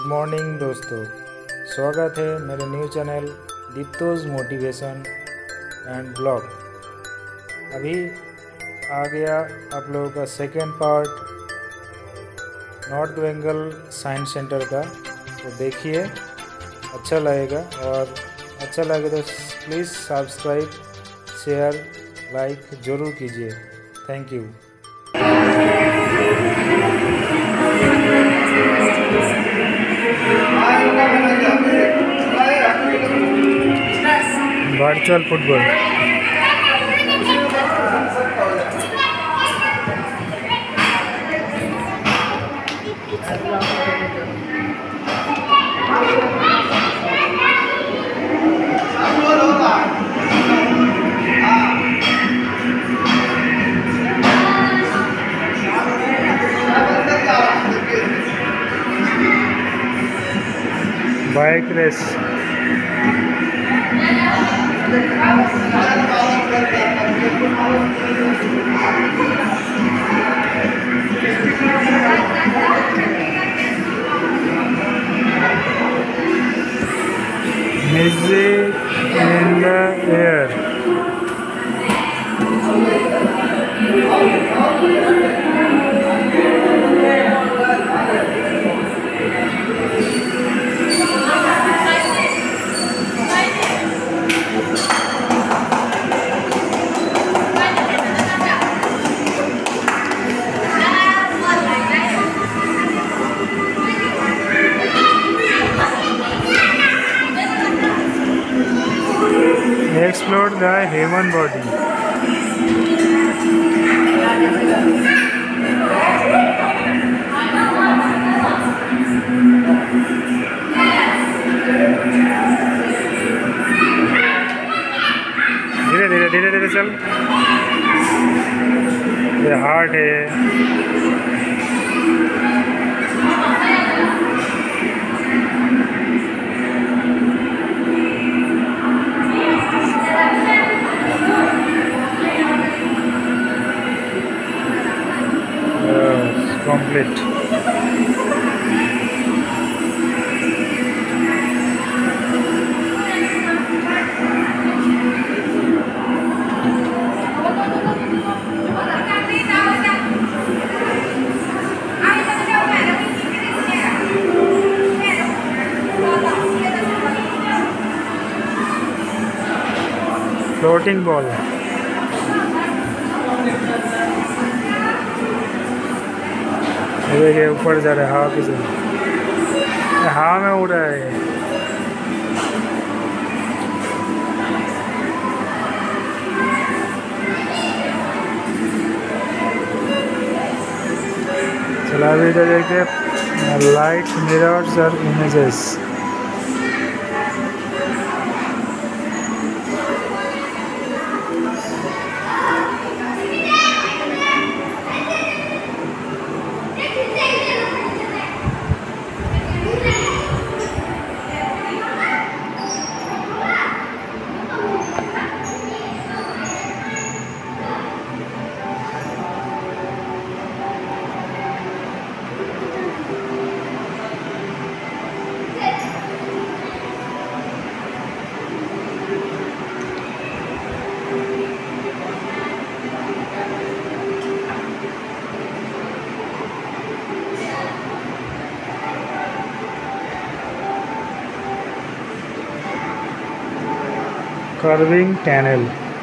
Morning दोस्तों, स्वागत है मेरे new channel Dipto's motivation and blog. अभी आ गया आप लोगों का second part North Bengal science centre का, तो देखिए अच्छा लगेगा। और अच्छा लगे तो प्लीज़ सब्सक्राइब, शेयर, लाइक ज़रूर कीजिए। Thank you. Virtual football bike race, music in the air, explore the human body. धीरे धीरे धीरे धीरे चल, ये हार्ट है। Complete. Floating ball. देखिए ऊपर जा रहा है, हवा की हवा में उड़ रहा है। चला अभी इधर देखते लाइट मिरर्स और इमेजेस। कर्विंग टनल,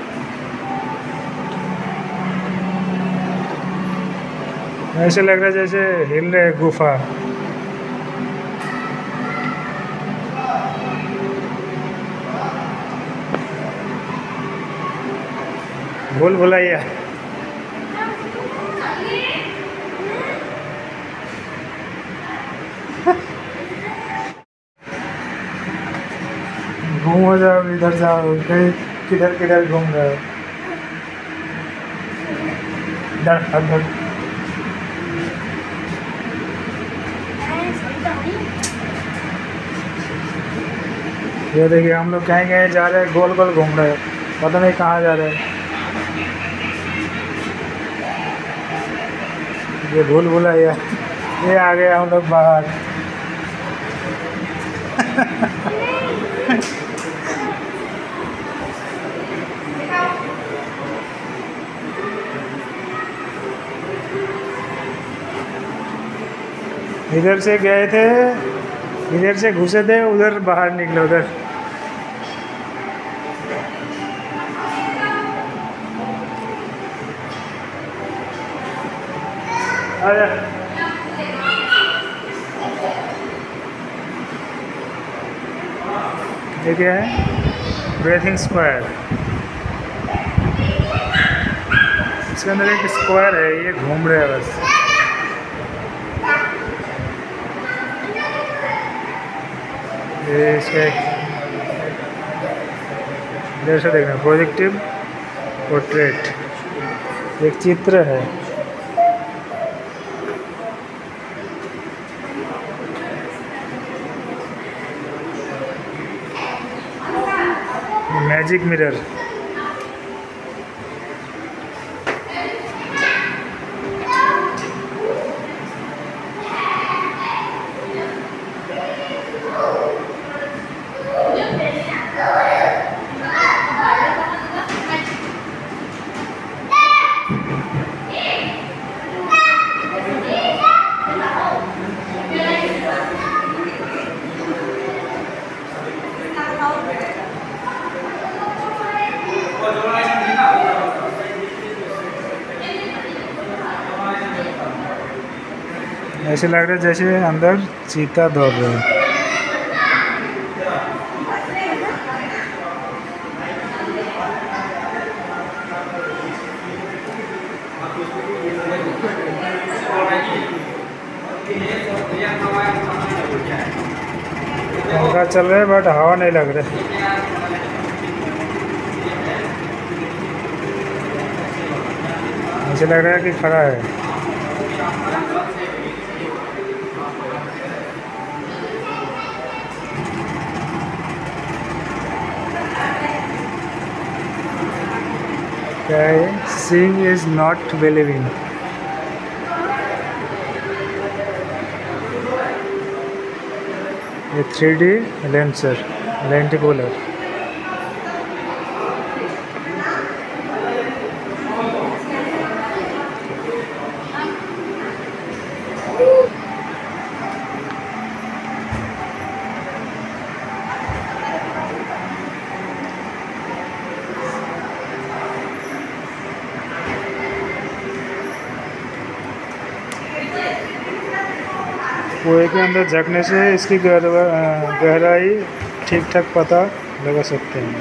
ऐसे लग रहा है जैसे हिल रहे गुफा। भूल भुलैया घूमो, जाओ इधर जाओ, कहीं किधर किधर घूम रहे हो। ये देखिए हम लोग कहीं कहीं जा रहे हैं, गोल गोल घूम रहे हैं, पता नहीं कहाँ जा रहे हैं। ये भूल भुलैया, ये आ गए हम लोग बाहर। इधर से गए थे, इधर से घुसे थे, उधर बाहर निकले उधर। आजा। ये क्या है? Breathing square. इसके अंदर एक स्क्वायर है, ये घूम रहा है बस। ये इसका इधर से देखना, प्रोजेक्टिव पोर्ट्रेट, एक चित्र है। Magic mirror. ऐसे लग रहा है जैसे अंदर चीता दौड़ रहे हैं। पंखा चल रहा है बट हवा नहीं लग रहा है। ऐसे लग रहा है कि खड़ा है। क्या है? Seeing is not believing। ये 3D लेंसर, लेंटिकुलर। कुएं के अंदर झकने से इसकी गहराई ठीक ठाक पता लगा सकते हैं।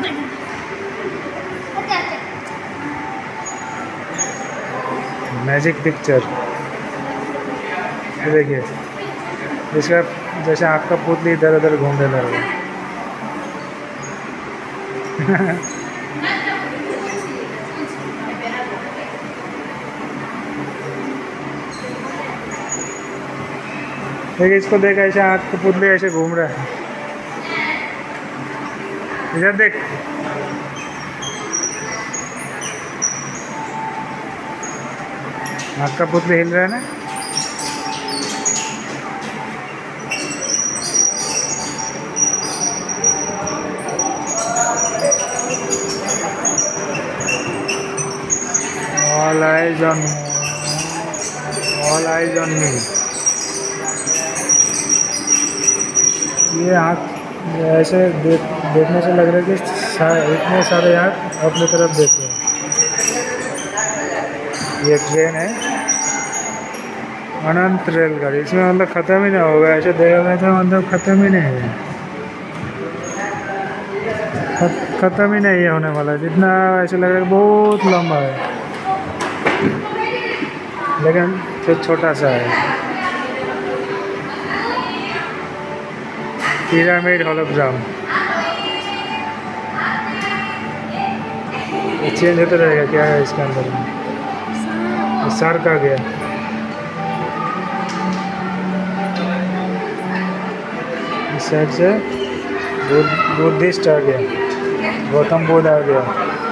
Magic picture. देखिए इसका जैसे आँख का पुतली इधर उधर घूमने लगा। देखिए इसको देख, ऐसे आँख का पुतली ऐसे घूम रहा है। इधर देख, आँख का पुतली हिल रहा है ना। All eyes on me, all eyes on me। ये आँख ऐसे देखने से लग रहा है कि इतने सारे आँख अपनी तरफ देख रहे हैं। ये ट्रेन है, अनंत रेलगाड़ी। इसमें मतलब ख़त्म ही नहीं होगा। ऐसे देखा गया था, मतलब ख़त्म ही नहीं है, ख़त्म ही नहीं है होने वाला। जितना ऐसे लग रहा है बहुत लंबा है, लेकिन फिर छोटा सा है। Pyramid hologram. ये चेंज होता रहेगा। क्या है इसके अंदर में? शार्क आ गया। इस साइड से बुद्धिस्ट आ गया, गौतम बुद्ध आ गया।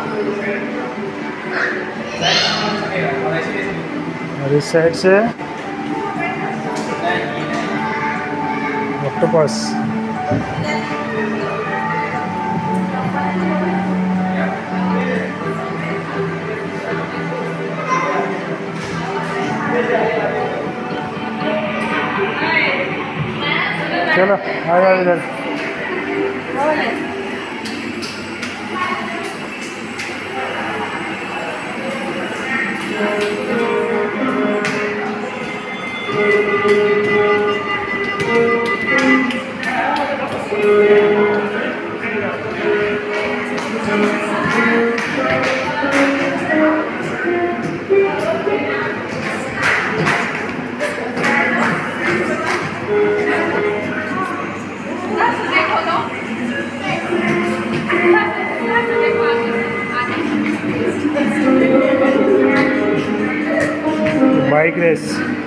और इस साइड से ऑक्टोपस। चलो आ जाओ इधर। Bike race.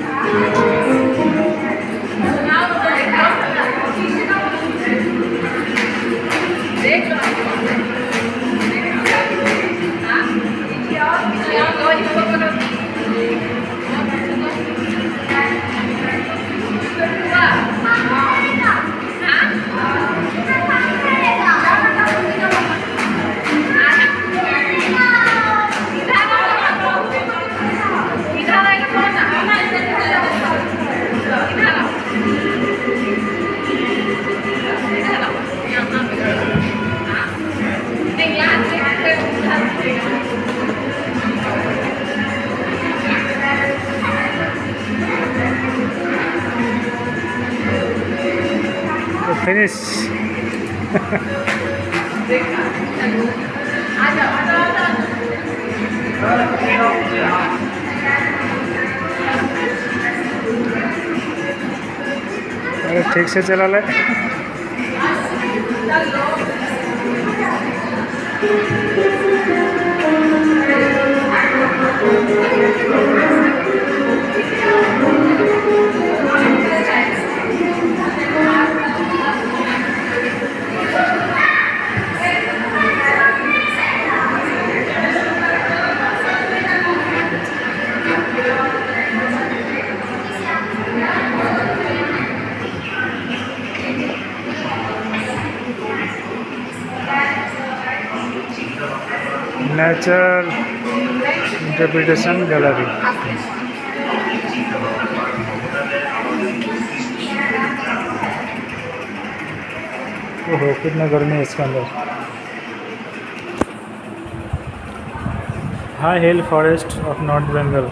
फिनिश। अरे ठीक से चला ले। Nature interpretation gallery. ओहो कितना गर्मी है इसके अंदर। High hill forest of North Bengal,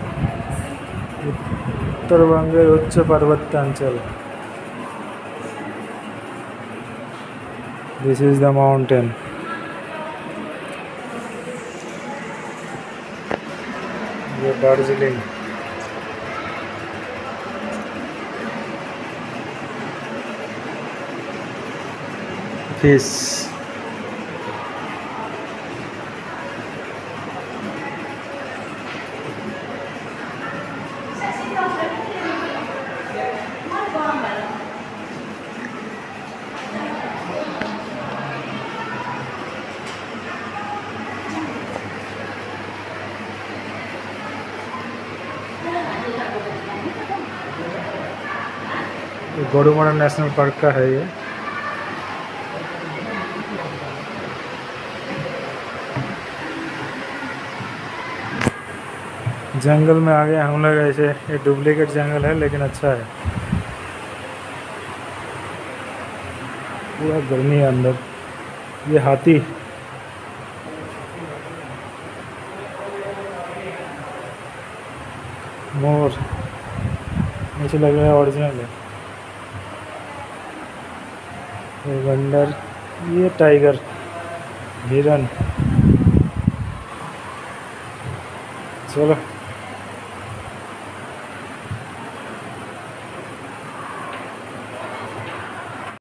उत्तरबंगेर उच्च पर्वतांचल। This is the mountain. ये Darjeeling. Fish. Gorumara national park का है ये। जंगल में आ गए हम लोग ऐसे। ये डुप्लीकेट जंगल है लेकिन अच्छा है। पूरा गर्मी है अंदर। ये हाथी। मोर। मुझे लग रहा है ओरिजिनल है। ये बंदर। ये टाइगर। हिरन। चलो